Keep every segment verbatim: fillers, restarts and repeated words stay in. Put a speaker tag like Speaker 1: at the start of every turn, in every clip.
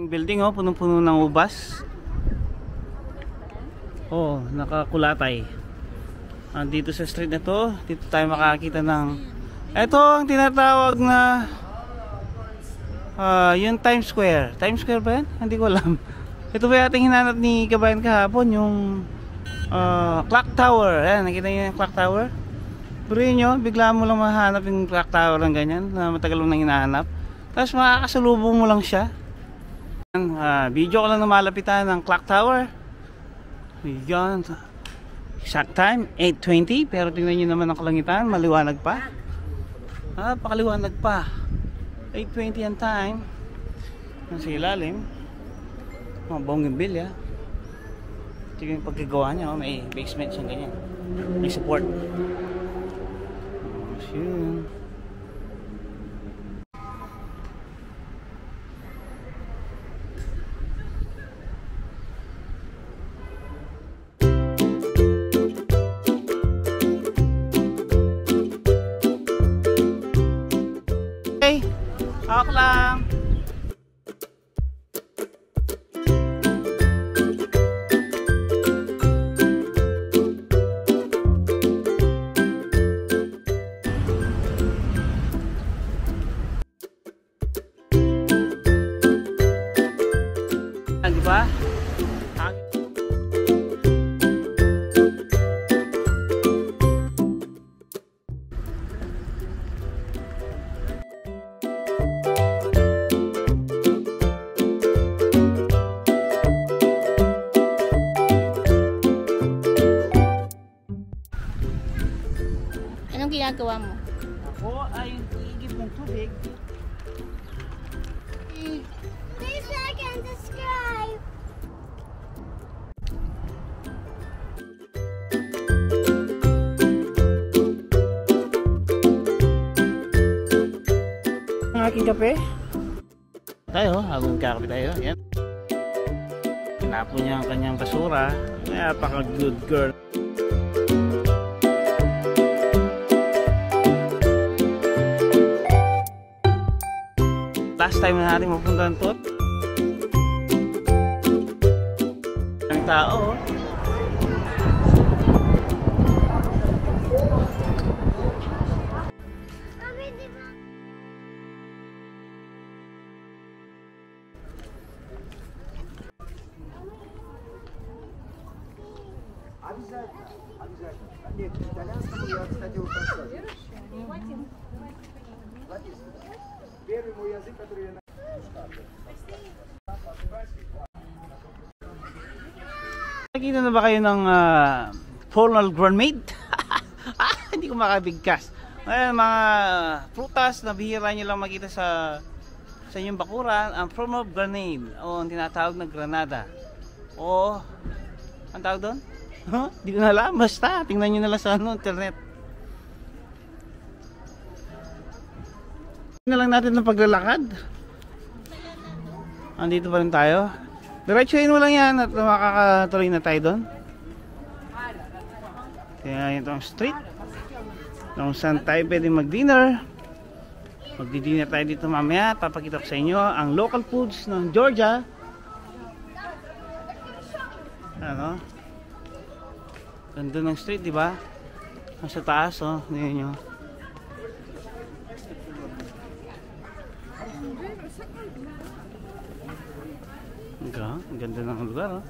Speaker 1: Yung building oh, punong-puno ng ubas. Oh, nakakulatay. Dito sa street na to, dito tayo makakita ng ito ang tinatawag na uh, yung Times Square. Times Square ba yan? Hindi ko alam. Ito ba yating hinanap ni Kabayan kahapon, yung uh, clock tower. Ayan, nakita niyo yung clock tower? Pero yun nyo, bigla mo lang mahanap yung clock tower ng ganyan na matagal mo nang hinahanap. Tapos makakasalubong mo lang siya. Uh, video ko lang na malapitan ng clock tower. Yan. Exact time, eight twenty. Pero tingnan nyo naman ang kalangitan, maliwanag pa. Ah, pakaliwanag pa. eight twenty ang time. Nasa ilalim. Mga bonggambilya. Ito yung pagkagawa niya. Oh, may basement siyang ganyan. May support. Oh, yun. Okay, hawak lang. Di ba?
Speaker 2: Anong ginagawa mo?
Speaker 1: Ako ay iigib ng tubig.
Speaker 2: Please like and subscribe.
Speaker 1: Ang aking kape. Tayo, habang kakape tayo. Yan. Tinapon niya ang kanyang basura. Napaka good girl. Last time na natin mapuntahan to. Ang tao. Nakita na ba kayo ng uh, formal grenade? Hindi ko makabigkas. Ayan, mga prutas na bihira nyo lang makita sa sa inyong bakuran. Ang formal grenade o ang tinatawag na granada. O ang tawag doon? Huh? Hindi ko na alam. Basta tingnan nyo na lang sa ano, internet. Na lang natin ng paglalakad. Andito pa rin tayo. Diretsuhin mo lang yan at makakatuloy na tayo doon. Kaya ito ang street kung saan tayo pwede mag-dinner. Magdi-dinner tayo dito mamaya. Papakita ko sa inyo ang local foods ng Georgia. Ano? Ganda ng street, di ba? Nasa taas, oh. Ngayon nyo. Ang ganda ng lugar, oh.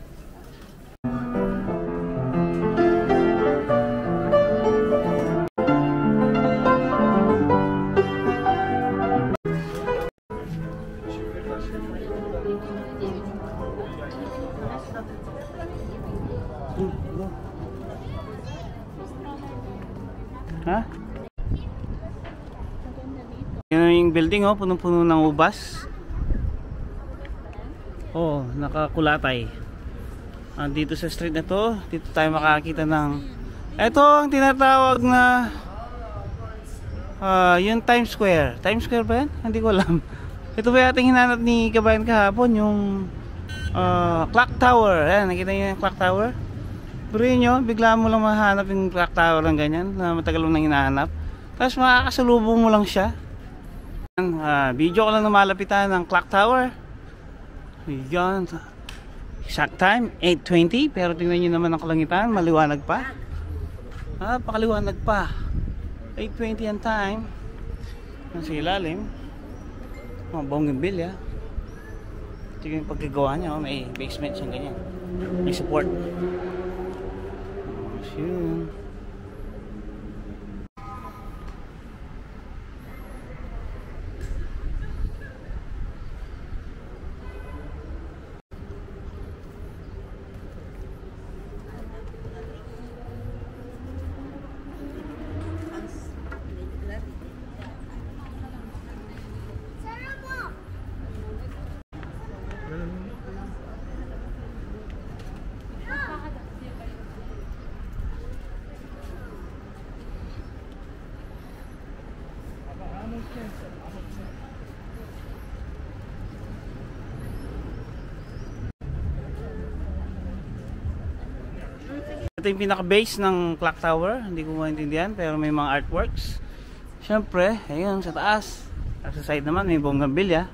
Speaker 1: Ha? Yan yung building, oh, punong-puno ng ubas. Oh, nakakulatay. Ah, dito sa street na to, dito tayo makakita ng ito ang tinatawag na uh, yung Times Square. Times Square ba yan? Hindi ko alam. Ito ba yating hinanap ni Kabayan kahapon, yung uh, clock tower. Ayan, nakita niyo yung clock tower? Pero yun nyo, bigla mo lang mahanap yung clock tower ng ganyan na matagal mo nang hinahanap. Tapos makakasalubong mo lang siya. Uh, video ko lang na malapitan ng clock tower. Ayan. Exact time, eight twenty. Pero tingnan nyo naman ang kalangitan. Maliwanag pa. Ah, pakaliwanag pa. eight twenty ang time. Nasa ilalim. Mga bonggambilya. Ito yung pagkagawa niya. May basement siyang ganyan. May support. So, yun. Ito yung pinaka-base ng clock tower. Hindi ko maintindihan pero may mga artworks. Siyempre, ayun sa taas. At sa side naman may bonggambilya.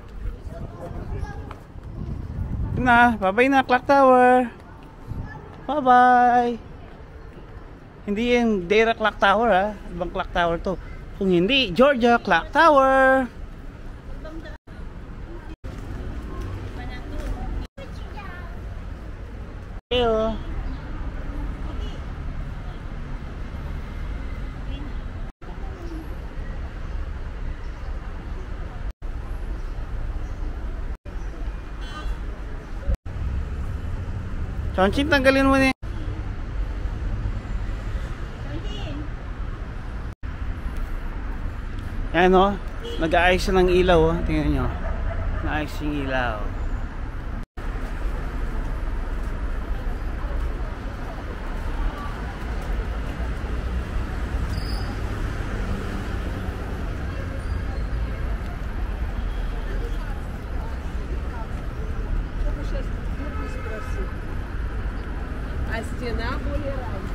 Speaker 1: Yun na, bye-bye na clock tower. Bye-bye. Hindi yung Dera clock tower ha. Ibang clock tower to. Kung hindi, Georgia clock tower. Ew. Chonching, tanggalin mo na yan. Yan o, nag-aayos ng ilaw o. Tingnan nyo, nag-aayos yung ilaw.
Speaker 3: А стена более ранняя.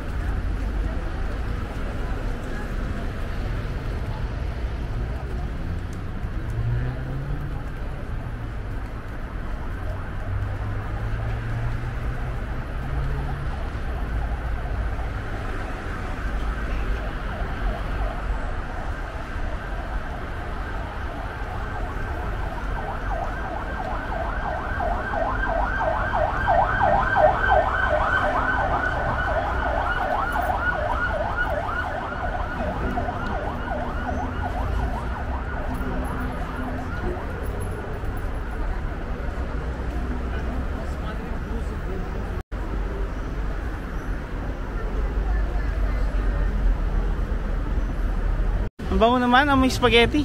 Speaker 1: Ang bango naman, amoy spaghetti.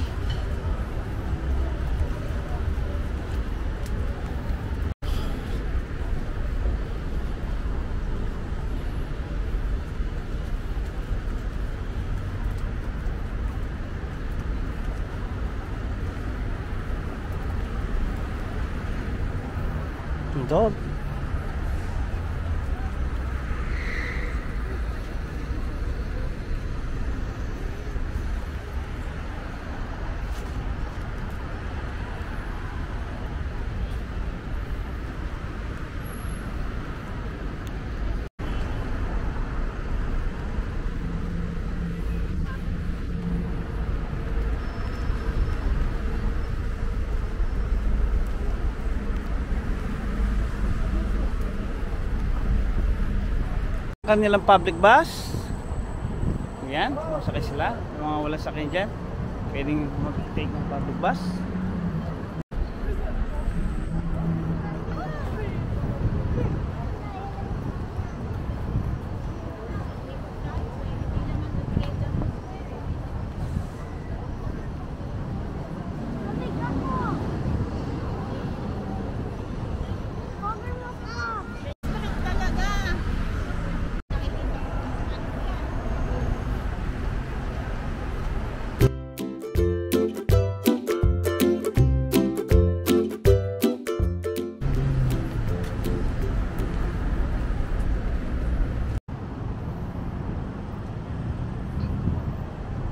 Speaker 1: Dog. Kanilang public bus. Yan, masakay sila. Yung mga wala sakay dyan, pwedeng mag-take ng public bus.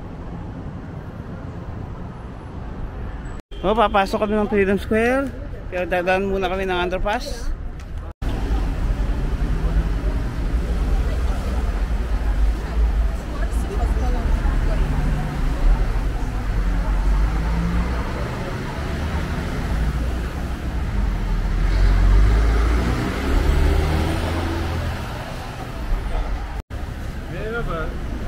Speaker 1: Oh, papasok kami ng Freedom Square. Kaya dadaan muna kami ng underpass.
Speaker 4: Merhaba.